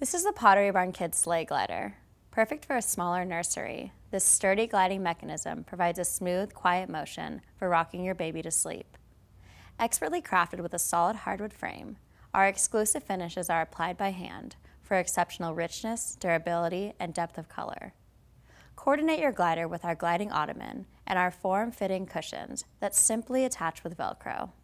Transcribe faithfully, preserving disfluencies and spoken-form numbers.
This is the Pottery Barn Kids Sleigh Glider. Perfect for a smaller nursery, this sturdy gliding mechanism provides a smooth, quiet motion for rocking your baby to sleep. Expertly crafted with a solid hardwood frame, our exclusive finishes are applied by hand for exceptional richness, durability, and depth of color. Coordinate your glider with our gliding Ottoman and our form-fitting cushions that simply attach with Velcro.